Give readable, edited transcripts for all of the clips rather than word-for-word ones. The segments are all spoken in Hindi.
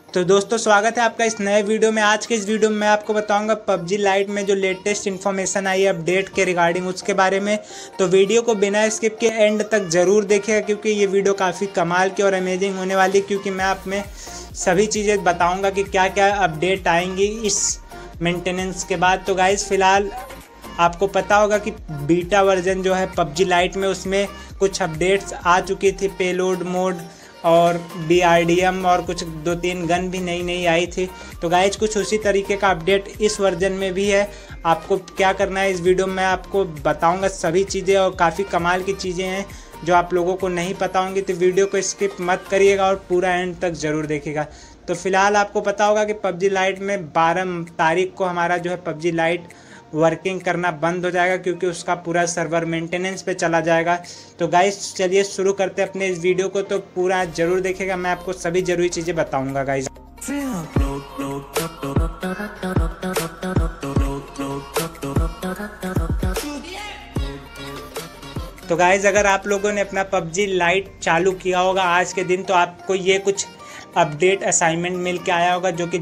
तो दोस्तों स्वागत है आपका इस नए वीडियो में। आज के इस वीडियो में मैं आपको बताऊंगा पबजी लाइट में जो लेटेस्ट इन्फॉर्मेशन आई है अपडेट के रिगार्डिंग उसके बारे में। तो वीडियो को बिना स्किप के एंड तक ज़रूर देखिएगा क्योंकि ये वीडियो काफ़ी कमाल की और अमेजिंग होने वाली, क्योंकि मैं आप में सभी चीज़ें बताऊँगा कि क्या क्या अपडेट आएंगी इस मेंटेनेंस के बाद। तो गाइज़ फ़िलहाल आपको पता होगा कि बीटा वर्जन जो है पबजी लाइट में उसमें कुछ अपडेट्स आ चुकी थी, पेलोड मोड और BRDM और कुछ 2-3 गन भी नई आई थी। तो गाइज कुछ उसी तरीके का अपडेट इस वर्जन में भी है। आपको क्या करना है, इस वीडियो में आपको बताऊंगा सभी चीज़ें और काफ़ी कमाल की चीज़ें हैं जो आप लोगों को नहीं पता होंगी। तो वीडियो को स्किप मत करिएगा और पूरा एंड तक ज़रूर देखिएगा। तो फिलहाल आपको पता होगा कि पबजी लाइट में 12 तारीख को हमारा जो है पबजी लाइट वर्किंग करना बंद हो जाएगा क्योंकि उसका पूरा सर्वर मेंटेनेंस पे चला जाएगा। तो गाइस चलिए शुरू करते हैं अपने इस वीडियो को। तो पूरा ज़रूर देखिएगा, मैं आपको सभी ज़रूरी चीज़ें बताऊंगा गाइस। तो गाइस अगर आप लोगों ने अपना पबजी लाइट चालू किया होगा आज के दिन तो आपको ये कुछ अपडेट असाइनमेंट मिल के आया होगा जो कि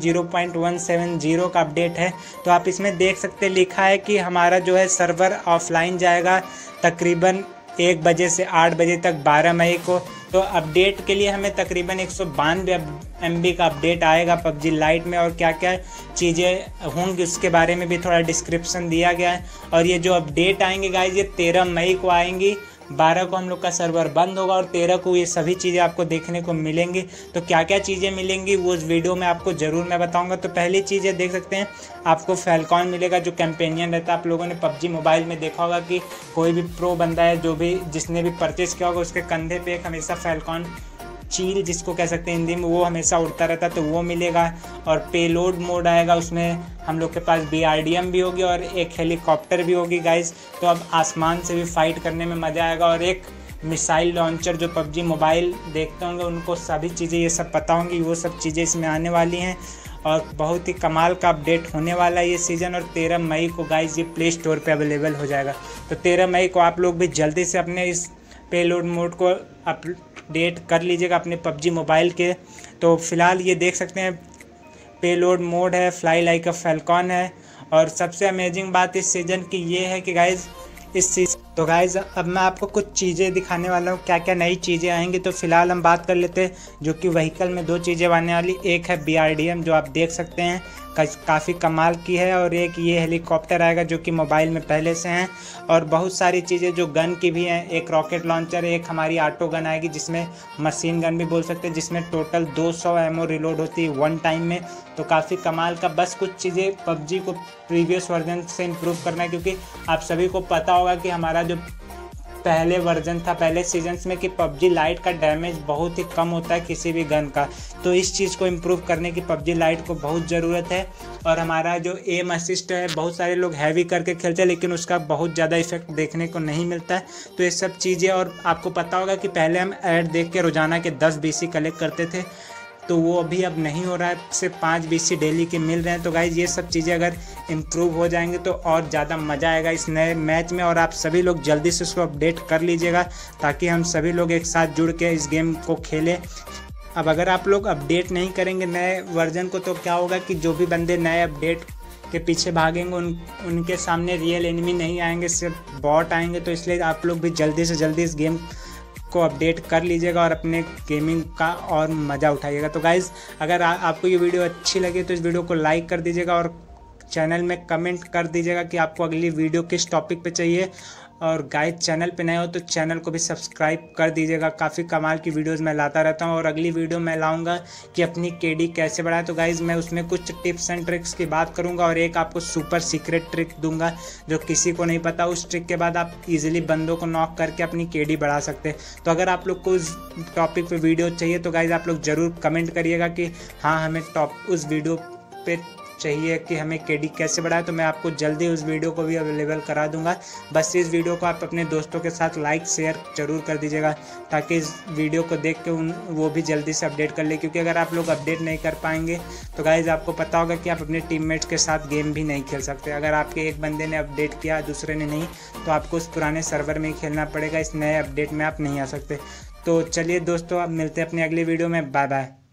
0.170 का अपडेट है। तो आप इसमें देख सकते लिखा है कि हमारा जो है सर्वर ऑफलाइन जाएगा तकरीबन 1 बजे से 8 बजे तक 12 मई को। तो अपडेट के लिए हमें तकरीबन 192 MB का अपडेट आएगा पबजी लाइट में, और क्या क्या चीज़ें होंगी उसके बारे में भी थोड़ा डिस्क्रिप्शन दिया गया है। और ये जो अपडेट आएंगे गाइज ये 13 मई को आएंगी। 12 को हम लोग का सर्वर बंद होगा और 13 को ये सभी चीज़ें आपको देखने को मिलेंगी। तो क्या क्या चीज़ें मिलेंगी वो उस वीडियो में आपको ज़रूर मैं बताऊंगा। तो पहली चीज़ें देख सकते हैं, आपको फैल्कॉन मिलेगा जो कैंपेनियन रहता है। आप लोगों ने पबजी मोबाइल में देखा होगा कि कोई भी प्रो बंदा है जो भी जिसने भी परचेस किया होगा उसके कंधे पे एक हमेशा फैल्कॉन चील जिसको कह सकते हैं हिंदी में, वो हमेशा उड़ता रहता है, तो वो मिलेगा। और पेलोड मोड आएगा, उसमें हम लोग के पास BRDM भी होगी और एक हेलीकॉप्टर भी होगी गाइस। तो अब आसमान से भी फाइट करने में मज़ा आएगा। और एक मिसाइल लॉन्चर जो पबजी मोबाइल देखते होंगे उनको सभी चीज़ें ये सब पता होंगी, वो सब चीज़ें इसमें आने वाली हैं। और बहुत ही कमाल का अपडेट होने वाला है ये सीज़न। और 13 मई को गाइस ये प्ले स्टोर पर अवेलेबल हो जाएगा। तो 13 मई को आप लोग भी जल्दी से अपने इस पेलोड मोड को अपडेट कर लीजिएगा अपने पबजी मोबाइल के। तो फिलहाल ये देख सकते हैं पेलोड मोड है, फ्लाई लाइक अ फैल्कॉन है। और सबसे अमेजिंग बात इस सीज़न की ये है कि गाइज़ तो गाइज़ अब मैं आपको कुछ चीज़ें दिखाने वाला हूँ क्या क्या नई चीज़ें आएंगी। तो फिलहाल हम बात कर लेते हैं जो कि व्हीकल में 2 चीज़ें आने वाली। एक है BRDM जो आप देख सकते हैं काफ़ी कमाल की है, और एक ये हेलीकॉप्टर आएगा जो कि मोबाइल में पहले से हैं। और बहुत सारी चीज़ें जो गन की भी हैं, एक रॉकेट लॉन्चर, एक हमारी ऑटो गन आएगी जिसमें मशीन गन भी बोल सकते हैं, जिसमें टोटल 200 एमओ रिलोड होती है 1 टाइम में। तो काफ़ी कमाल का। बस कुछ चीज़ें पबजी को प्रीवियस वर्जन से इम्प्रूव करना है, क्योंकि आप सभी को पता होगा कि हमारा जो पहले वर्जन था पहले सीजन्स में कि पबजी लाइट का डैमेज बहुत ही कम होता है किसी भी गन का। तो इस चीज़ को इम्प्रूव करने की पबजी लाइट को बहुत ज़रूरत है। और हमारा जो एम असिस्ट है, बहुत सारे लोग हैवी करके खेलते हैं लेकिन उसका बहुत ज़्यादा इफेक्ट देखने को नहीं मिलता है। तो ये सब चीज़ें, और आपको पता होगा कि पहले हम ऐड देख के रोज़ाना के 10 BC कलेक्ट करते थे, तो वो अभी अब नहीं हो रहा है, सिर्फ 5 BC डेली के मिल रहे हैं। तो गाइज ये सब चीज़ें अगर इम्प्रूव हो जाएंगे तो और ज़्यादा मज़ा आएगा इस नए मैच में। और आप सभी लोग जल्दी से उसको अपडेट कर लीजिएगा ताकि हम सभी लोग एक साथ जुड़ के इस गेम को खेलें। अब अगर आप लोग अपडेट नहीं करेंगे नए वर्जन को तो क्या होगा कि जो भी बंदे नए अपडेट के पीछे भागेंगे उनके सामने रियल एनिमी नहीं आएंगे, सिर्फ बॉट आएंगे। तो इसलिए आप लोग भी जल्दी से जल्दी इस गेम को अपडेट कर लीजिएगा और अपने गेमिंग का और मज़ा उठाइएगा। तो गाइज़ अगर आपको ये वीडियो अच्छी लगे तो इस वीडियो को लाइक कर दीजिएगा और चैनल में कमेंट कर दीजिएगा कि आपको अगली वीडियो किस टॉपिक पे चाहिए। और गाइस चैनल पे नए हो तो चैनल को भी सब्सक्राइब कर दीजिएगा, काफ़ी कमाल की वीडियोस मैं लाता रहता हूँ। और अगली वीडियो मैं लाऊंगा कि अपनी KD कैसे बढ़ाएं। तो गाइस मैं उसमें कुछ टिप्स एंड ट्रिक्स की बात करूँगा और एक आपको सुपर सीक्रेट ट्रिक दूंगा जो किसी को नहीं पता। उस ट्रिक के बाद आप इजीली बंदों को नॉक करके अपनी KD बढ़ा सकते हैं। तो अगर आप लोग को उस टॉपिक पे वीडियो चाहिए तो गाइस आप लोग ज़रूर कमेंट करिएगा कि हाँ हमें उस वीडियो पे चाहिए कि हमें KD कैसे बढ़ाए, तो मैं आपको जल्दी उस वीडियो को भी अवेलेबल करा दूंगा। बस इस वीडियो को आप अपने दोस्तों के साथ लाइक शेयर जरूर कर दीजिएगा ताकि इस वीडियो को देख के वो भी जल्दी से अपडेट कर ले, क्योंकि अगर आप लोग अपडेट नहीं कर पाएंगे तो गाइज आपको पता होगा कि आप अपने टीममेट्स के साथ गेम भी नहीं खेल सकते। अगर आपके एक बंदे ने अपडेट किया दूसरे ने नहीं तो आपको उस पुराने सर्वर में ही खेलना पड़ेगा, इस नए अपडेट में आप नहीं आ सकते। तो चलिए दोस्तों, अब मिलते हैं अपनी अगली वीडियो में। Bye bye.